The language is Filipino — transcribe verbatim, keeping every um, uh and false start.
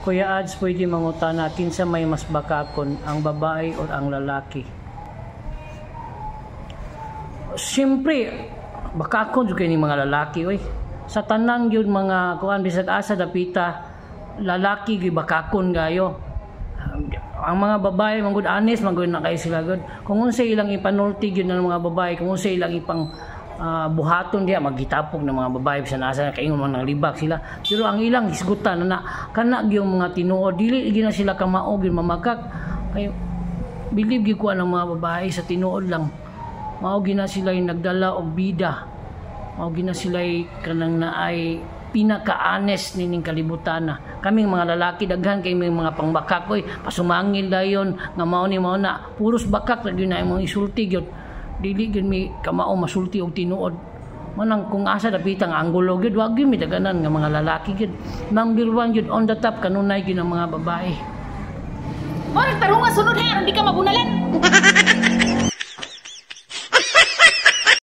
Kuya Ads, pwede mangutana kinsa may mas bakakon, ang babae o ang lalaki? Siyempre, bakakon jud kay ni mga lalaki oy. Sa tanan yun mga kuan bisag asa dapita, lalaki gyud bakakon gayo. Ang mga babae manggod honest manggod na kay sila gud. Kung unsay ilang ipanulti gyud ng mga babae, kung unsay ilang ipang uh, buhaton diha magitapog ng mga babae bisan asa kaingon man nang libak sila. Pero ang ilang hisgutan na kana gyud mga tinuod dili gyud na sila kamao gyud mamakak. Kay believe gyud ko ang mga babae sa tinuod lang. Mao gina sila nagdala og bida. Mao gina sila kanang naay pinaka-honest nining kalibutan na. Kaming mga lalaki daghan kay may mga pangbakak oy, pasumangil dayon nga mao ni mao na puros bakak ra gyud na imong isulti gyud. Dili gyud mi kamao masulti og tinuod. Manang kung asa dapitang anggulo gyud wag gyud mi daganan nga mga lalaki gyud. Number one gyud on the top kanunay gyud ang mga babae. Mo nagtarungan sunod ha, aron di ka mabunalan.